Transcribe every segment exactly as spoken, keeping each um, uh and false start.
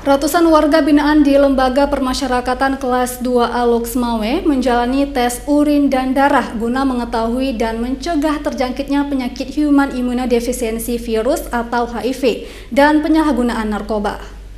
Ratusan warga binaan di Lembaga Permasyarakatan Kelas dua A Loksmawe menjalani tes urin dan darah guna mengetahui dan mencegah terjangkitnya penyakit human immunodeficiency virus atau H I V dan penyalahgunaan narkoba.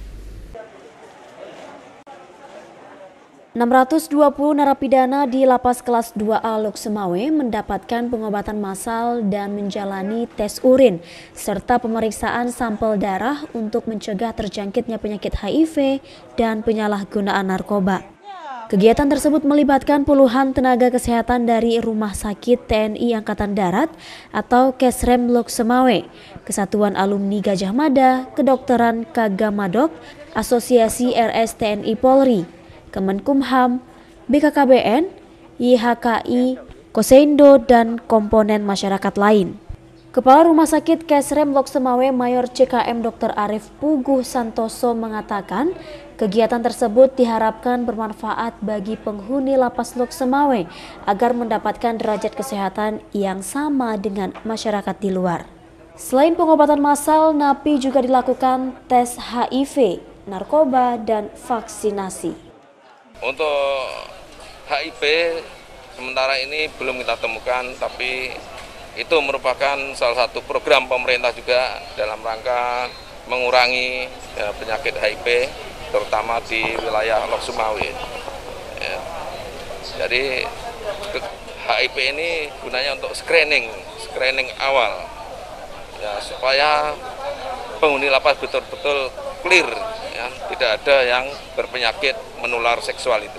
enam ratus dua puluh narapidana di Lapas Kelas dua A Loksmawe mendapatkan pengobatan massal dan menjalani tes urin serta pemeriksaan sampel darah untuk mencegah terjangkitnya penyakit H I V dan penyalahgunaan narkoba. Kegiatan tersebut melibatkan puluhan tenaga kesehatan dari Rumah Sakit T N I Angkatan Darat atau Kesrem Loksmawe, Kesatuan Alumni Gajah Mada, Kedokteran Kagamadok, Asosiasi R S T N I Polri, Kemenkumham, B K K B N, Y H K I, Koseindo, dan komponen masyarakat lain. Kepala Rumah Sakit Kesrem Loksmawe Mayor C K M Dokter Arief Puguh Santoso mengatakan, kegiatan tersebut diharapkan bermanfaat bagi penghuni Lapas Loksmawe agar mendapatkan derajat kesehatan yang sama dengan masyarakat di luar. Selain pengobatan massal, napi juga dilakukan tes H I V, narkoba, dan vaksinasi. Untuk H I V sementara ini belum kita temukan, tapi itu merupakan salah satu program pemerintah juga dalam rangka mengurangi ya, penyakit H I V terutama di wilayah Loksmawe. Ya. Jadi H I V ini gunanya untuk screening, screening awal ya, supaya penghuni lapas betul-betul clear, ya, tidak ada yang berpenyakit menular seksual itu.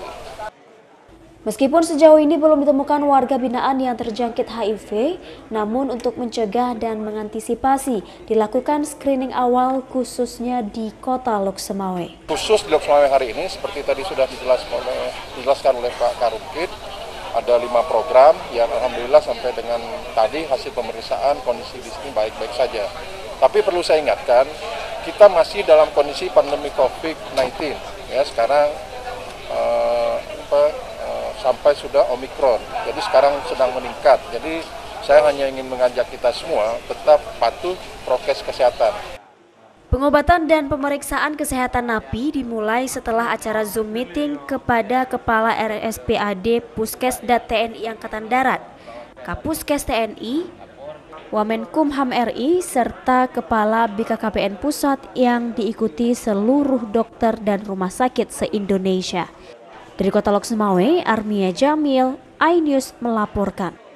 Meskipun sejauh ini belum ditemukan warga binaan yang terjangkit H I V, namun untuk mencegah dan mengantisipasi dilakukan screening awal khususnya di kota Loksmawe. Khusus di Loksmawe hari ini, seperti tadi sudah dijelaskan oleh, dijelaskan oleh Pak Karukit, ada lima program yang alhamdulillah sampai dengan tadi hasil pemeriksaan kondisi di sini baik-baik saja. Tapi perlu saya ingatkan, kita masih dalam kondisi pandemi COVID sembilan belas. Ya, sekarang uh, apa, uh, sampai sudah Omikron, jadi sekarang sedang meningkat. Jadi saya hanya ingin mengajak kita semua tetap patuh prokes kesehatan. Pengobatan dan pemeriksaan kesehatan napi dimulai setelah acara Zoom meeting kepada Kepala R S P A D Puskesda T N I Angkatan Darat, Kapuskes T N I, Wamenkumham R I, serta Kepala B K K B N Pusat yang diikuti seluruh dokter dan rumah sakit se-Indonesia. Dari Kota Loksmawe, Armia Jamil, iNews melaporkan.